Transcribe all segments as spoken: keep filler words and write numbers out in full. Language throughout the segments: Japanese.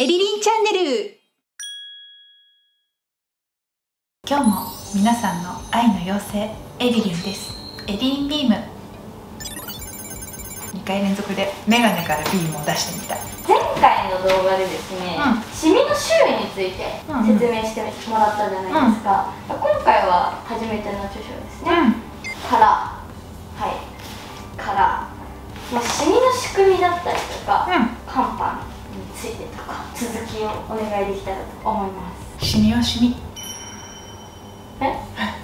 エリリンチャンネル。 今日も皆さんの愛の妖精エリリンです。エリリンビーム。にかい連続でメガネからビームを出してみた。 前回の動画でですね、うん、シミの種類について説明してもらったじゃないですか、うん、今回は初めての著書ですね、うん、からはいからまあ、シミの仕組みだったりとか、うん、肝斑についてとか続きをお願いできたらと思います。 シミはシミ。 え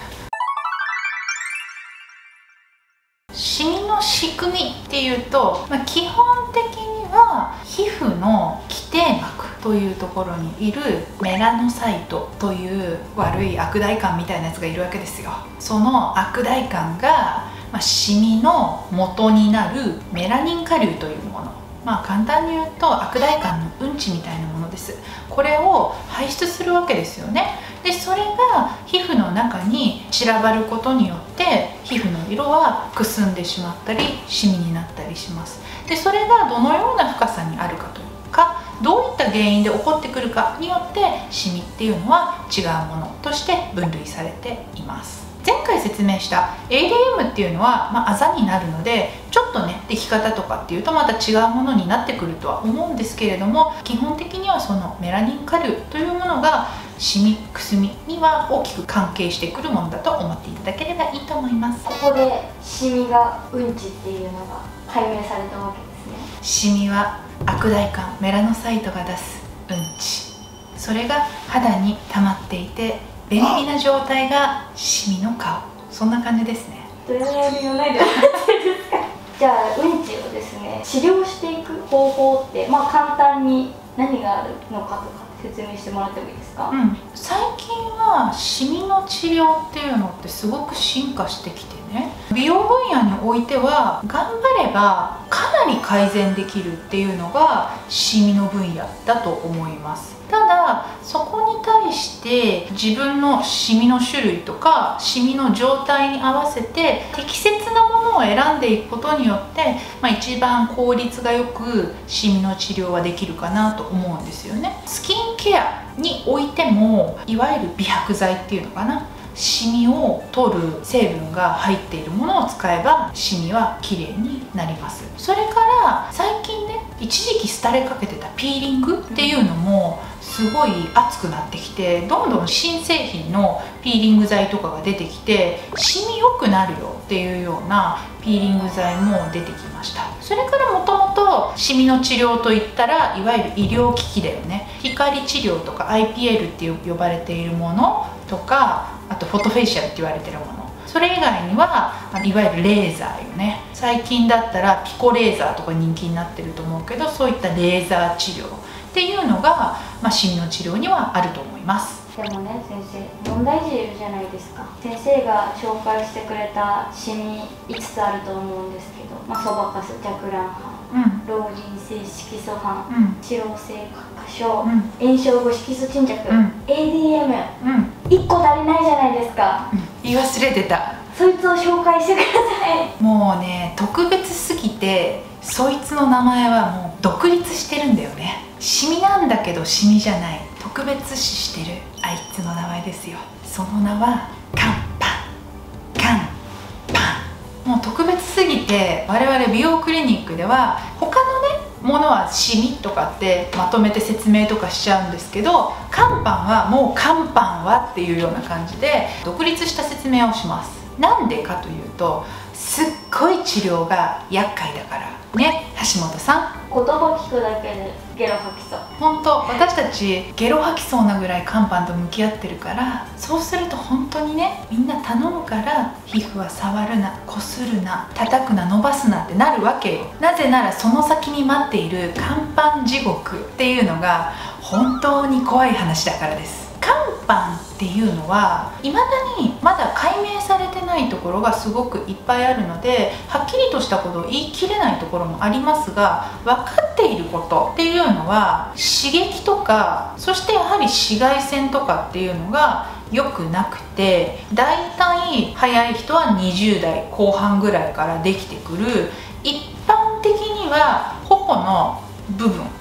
シミの仕組みっていうと、まあ、基本的には皮膚の基底膜というところにいるメラノサイトという悪い悪代官みたいなやつがいるわけですよ。その悪代官がまあ、シミの元になるメラニン顆粒というもの、まあ、簡単に言うと悪代官のうんちみたいなものです。これを排出するわけですよね。でそれが皮膚の中に散らばることによって皮膚の色はくすんでしまったりシミになったりします。でそれがどのような深さにあるかというか、どういった原因で起こってくるかによってシミっていうのは違うものとして分類されています。前回説明した エーディーエム っていうのは、まあ、あざになるのでちょっとねでき方とかっていうとまた違うものになってくるとは思うんですけれども、基本的にはそのメラニン顆粒というものがシミくすみには大きく関係してくるものだと思っていただければいいと思います。 ここでシミがうんちっていうのが解明されたわけですね。 シミは悪代官メラノサイトが出すうんち、それが肌に溜まっていて便利な状態がシミの顔、そんな感じですね。 どうやりようないではないですか。じゃあうんちをですね治療していく方法って、まあ、簡単に何があるのかとか説明してもらってもいいですか。 うん、最近はシミの治療っていうのってすごく進化してきてね、美容分野においては頑張ればかなり改善できるっていうのがシミの分野だと思います。ただそこに対して自分のシミの種類とかシミの状態に合わせて適切なものを選んでいくことによって、まあ、一番効率がよくシミの治療はできるかなと思うんですよね。スキンケアにおいてもいわゆる美白剤っていうのかな、シミを取る成分が入っているものを使えばシミは綺麗になります。それから最近ね一時期廃れかけてたピーリングっていうのもすごい熱くなってきて、どんどん新製品のピーリング剤とかが出てきてシミ良くなるよっていうようなピーリング剤も出てきました。それからもともとシミの治療といったらいわゆる医療機器だよね。光治療とか アイピーエル って呼ばれているものとか、あとフォトフェイシャルって言われてるもの、それ以外にはいわゆるレーザーよね。最近だったらピコレーザーとか人気になってると思うけど、そういったレーザー治療っていうのが、まあ、シミの治療にはあると思います。 でもね先生、問題児いるじゃないですか。先生が紹介してくれたシミいつつあると思うんですけど、まあ、そばかす、弱卵斑、うん、老人性色素斑、うん、脂漏性角化症、うん、炎症後色素沈着、うん、エーディーエム、うん、いっこ足りないじゃないですか、うん、 言い忘れてた。 そいつを紹介してください。 もうね特別すぎてそいつの名前はもう独立してるんだよね。シミなんだけどシミじゃない、特別視してるあいつの名前ですよ。その名はカンパン。カンパン。もう特別すぎて我々美容クリニックでは他のねものはシミとかってまとめて説明とかしちゃうんですけど、カンパンはもうカンパンはっていうような感じで独立した説明をします。なんでかというとすっごい治療が厄介だからね。橋本さん、 言葉聞くだけでゲロ吐きそう。 本当私たちゲロ吐きそうなぐらい肝斑と向き合ってるから、そうすると本当にねみんな頼むから皮膚は触るな、こするな、叩くな、伸ばすなってなるわけよ。なぜならその先に待っている肝斑地獄っていうのが本当に怖い話だからです。肝斑っていうのはいまだにまだ解明されてないところがすごくいっぱいあるので、はっきりとしたことを言い切れないところもありますが、分かっていることっていうのは刺激とか、そしてやはり紫外線とかっていうのが良くなくて、だいたい早い人はにじゅうだいこう半ぐらいからできてくる、一般的には頬の部分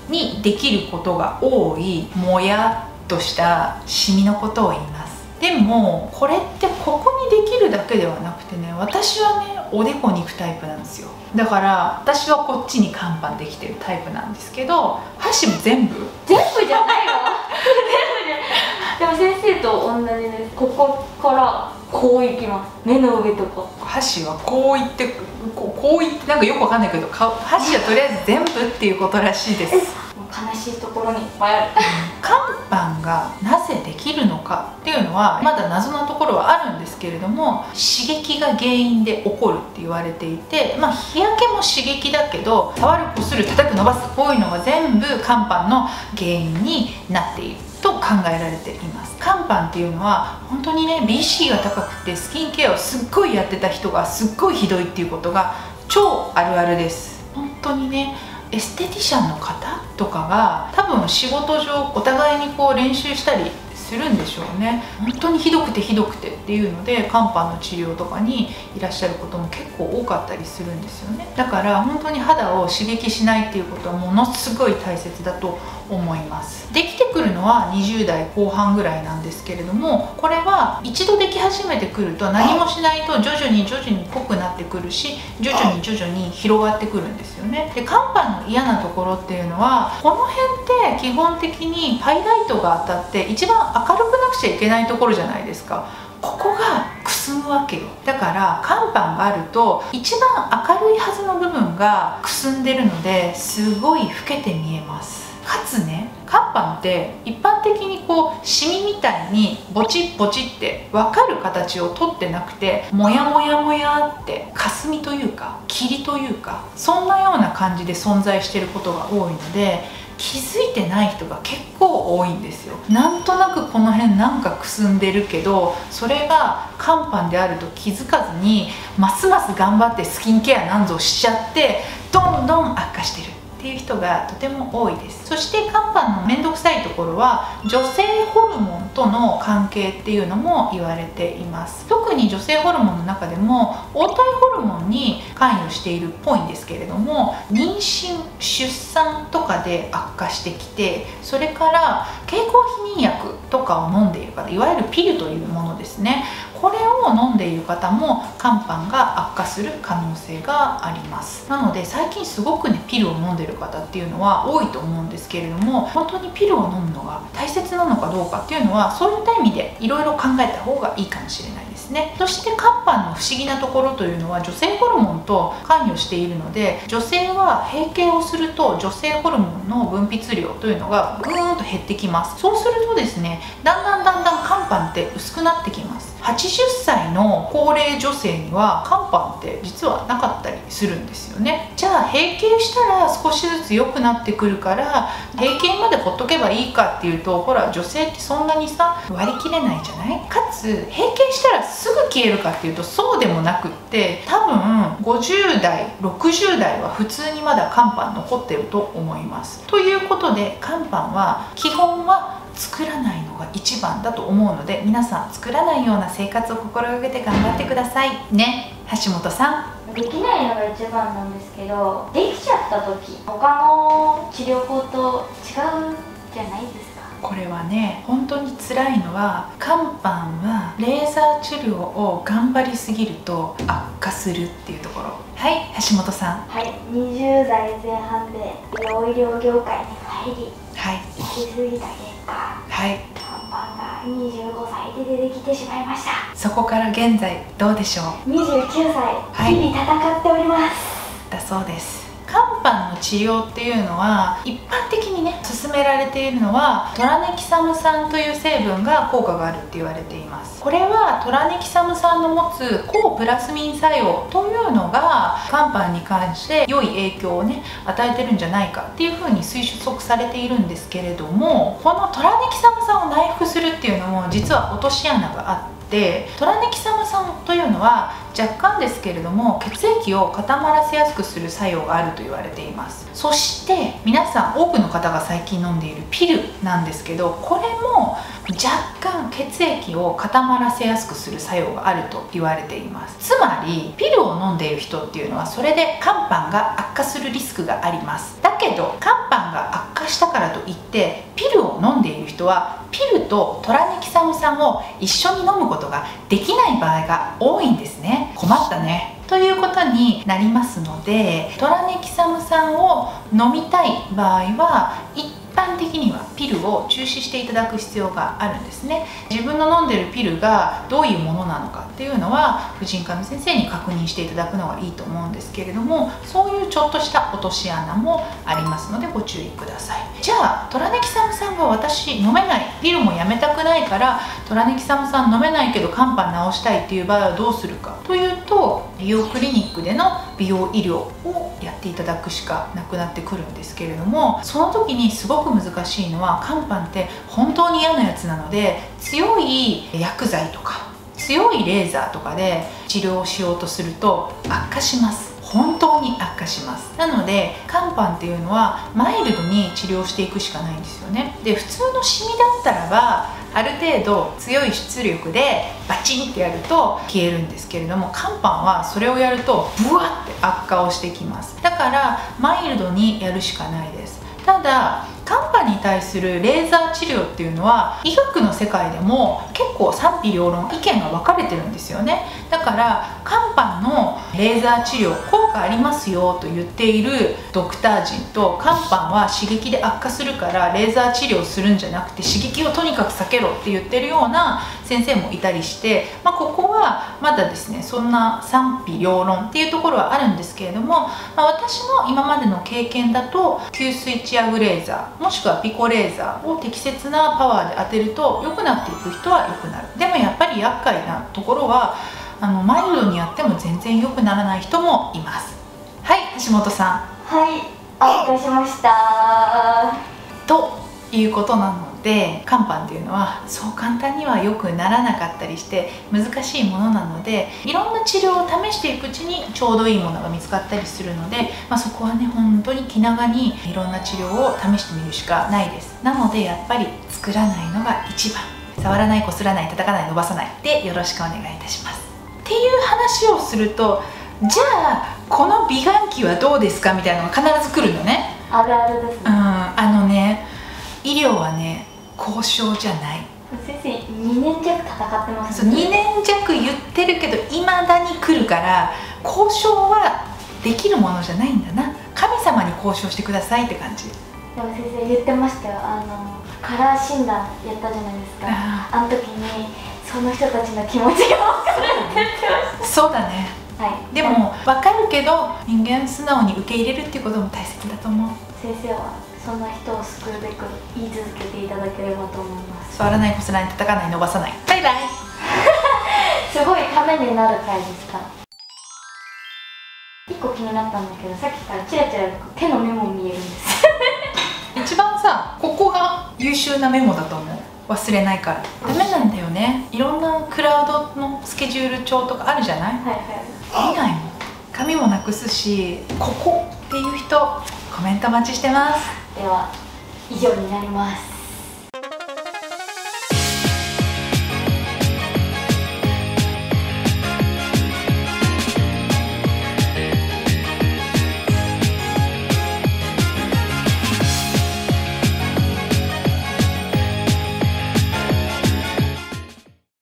にできることが多いもやっとしたシミのことを言います。でもこれってここにできるだけではなくてね、私はねおでこに行くタイプなんですよ。だから私はこっちに肝斑できてるタイプなんですけど、箸も全部全部じゃないわ全部じゃでも先生と同じです。ここからこういきます。目の上とか箸はこういってこうこういってなんかよくわかんないけど、箸はとりあえず全部っていうことらしいです。 悲しいところにいっぱいある肝斑がなぜできるのかっていうのはまだ謎なところはあるんですけれども、刺激が原因で起こるって言われていて、まあ日焼けも刺激だけど、触る、こする、叩く、伸ばす、こういうのが全部肝斑の原因になっていると考えられています。肝斑っていうのは本当にね ビーシー が高くてスキンケアをすっごいやってた人がすっごいひどいっていうことが超あるあるです。本当にね、エステティシャンの方とかが多分仕事上お互いにこう練習したりするんでしょうね。本当にひどくてひどくてっていうので肝斑の治療とかにいらっしゃることも結構多かったりするんですよね。だから本当に肌を刺激しないっていうことはものすごい大切だと思います。できてくるのはにじゅう代後半ぐらいなんですけれども、これは一度でき始めてくると何もしないと徐々に徐々に濃くなってくるし、徐々に徐々に広がってくるんですよね。で肝斑の嫌なところっていうのは、この辺って基本的にハイライトが当たって一番明るくなくちゃいけないところじゃないですか。ここがくすむわけよ。だから肝斑があると一番明るいはずの部分がくすんでるのですごい老けて見えます。かつね、肝斑って一般的にこうシミみたいにボチッボチって分かる形をとってなくて、モヤモヤモヤって霞というか霧というか、そんなような感じで存在していることが多いので、気づいてない人が結構多いんですよ。なんとなくこの辺なんかくすんでるけど、それが肝斑であると気づかずにますます頑張ってスキンケアなんぞしちゃってどんどん悪化してるっていう人がとても多いです。そして肝斑の面倒くさいところは女性ホルモンとの関係っていうのも言われています。特に女性ホルモンの中でも黄体ホルモンに関与しているっぽいんですけれども、妊娠出産とかで悪化してきて、それから経口避妊薬とかを飲んでいる方、いわゆるピルというものですね、これを飲んでいる方も肝斑が悪化する可能性があります。なので最近すごくねピルを飲んでる方っていうのは多いと思うんですけれども、本当にピルを飲むのが大切なのかどうかっていうのは、そういった意味でいろいろ考えた方がいいかもしれないですね。そして肝斑の不思議なところというのは女性ホルモンと関与しているので、女性は閉経をすると女性ホルモンの分泌量というのがぐーんと減ってきます。そうするとですね、だんだんだんだん肝斑って薄くなってきます。はちじゅっさいの高齢女性には肝斑って実はなかったりするんですよね。じゃあ閉経したら少しずつ良くなってくるから閉経までほっとけばいいかっていうと、ほら女性ってそんなにさ割り切れないじゃない。かつ閉経したらすぐ消えるかっていうとそうでもなくって、多分ごじゅう代ろくじゅう代は普通にまだ肝斑残ってると思います。ということで肝斑は基本は作らないのが一番だと思うので、皆さん作らないような生活を心がけて頑張ってくださいね。橋本さん、 できないのが一番なんですけど、できちゃった時他の治療法と違うじゃないですか。 これはね本当に辛いのは、肝斑はレーザー治療を頑張りすぎると悪化するっていうところ。はい、橋本さん。 はい、にじゅう代前半で美容医療業界に入り、 はい、 行き過ぎた結果、 はい、 肝斑がにじゅうごさいで出てきてしまいました。 そこから現在どうでしょう。 にじゅうきゅうさい、はい、日々戦っておりますだそうです。肝斑の治療っていうのは一般的にね勧められているのはトラネキサム酸という成分が効果があるって言われています。これはトラネキサム酸の持つ抗プラスミン作用というのが肝斑に関して良い影響をね与えてるんじゃないかっていうふうに推測されているんですけれども、このトラネキサム酸を内服するっていうのも実は落とし穴があって、 で、トラネキサム酸というのは若干ですけれども血液を固まらせやすくする作用があると言われています。そして皆さん多くの方が最近飲んでいるピルなんですけど、これも若干血液を固まらせやすくする作用があると言われています。つまりピルを飲んでいる人っていうのはそれで肝斑が悪化するリスクがあります。だけど肝斑が悪化したからといってピルを飲んでいる人はピルとトラネキサム酸を一緒に飲むことができない場合が多いんですね。困ったねということになりますので、トラネキサム酸を飲みたい場合は一般的にはピルを中止していただく必要があるんですね。自分の飲んでるピルがどういうものなのかっていうのは婦人科の先生に確認していただくのがいいと思うんですけれども、そういうちょっとした落とし穴もありますのでご注意ください。じゃあトラネキサム酸が私飲めない、ピルもやめたくないからトラネキサム酸飲めないけど肝斑治したいっていう場合はどうするかというと、美容クリニックでの美容医療をやっていただくしかなくなってくるんですけれども、その時にすごく難しいのは肝斑って本当に嫌なやつなので、強い薬剤とか強いレーザーとかで治療をしようとすると悪化します。本当に悪化します。なので肝斑っていうのはマイルドに治療していくしかないんですよね。で、普通のシミだったらばある程度強い出力でバチンってやると消えるんですけれども、肝斑はそれをやるとブワッて悪化をしてきます。だからマイルドにやるしかないです。ただ肝斑に対するレーザー治療っていうのは医学の世界でも結構賛否両論意見が分かれてるんですよね。だから肝斑のレーザー治療効果ありますよと言っているドクター陣と、肝斑は刺激で悪化するからレーザー治療するんじゃなくて刺激をとにかく避けろって言ってるような先生もいたりして、まあ、ここはまだですねそんな賛否両論っていうところはあるんですけれども、まあ、私の今までの経験だと吸水チアグレーザーもしくはピコレーザーを適切なパワーで当てると良くなっていく人は良くなる。でもやっぱり厄介なところはあのマイルドにやっても全然良くならない人もいます。はい、橋本さん。はい、お願いしました。 ということなので、肝斑っていうのはそう簡単には良くならなかったりして難しいものなので、いろんな治療を試していくうちにちょうどいいものが見つかったりするので、まあ、そこはね本当に気長にいろんな治療を試してみるしかないです。なのでやっぱり作らないのが一番。触らない、こすらない、叩かない、伸ばさないでよろしくお願いいたします。っていう話をすると、じゃあこの美顔器はどうですかみたいなのが必ず来るのね。 あるあるですね。 うん、あのね、医療はね交渉じゃない。 先生にねん弱戦ってますね。にねん弱言ってるけどいまだに来るから、交渉はできるものじゃないんだな。神様に交渉してくださいって感じ。 でも先生言ってましたよ。あのカラー診断やったじゃないですか。あ, あの時にその人たちの気持ちが分かるって言ってました。 そうだね。はい、でも分かるけど人間素直に受け入れるっていうことも大切だと思う。 先生はそんな人を救うべく言い続けていただければと思います。 触らない、こすらない、叩かない、伸ばさない。バイバイすごいためになる回でした。一個気になったんだけど、さっきからチラチラ手のメモ見えるんです一番さ、ここが優秀なメモだと思う。忘れないからダメなんだよね。いろんなクラウドのスケジュール帳とかあるじゃない。はいはい、見ないもん。紙もなくすし、ここっていう人コメントお待ちしてます。 では以上になります。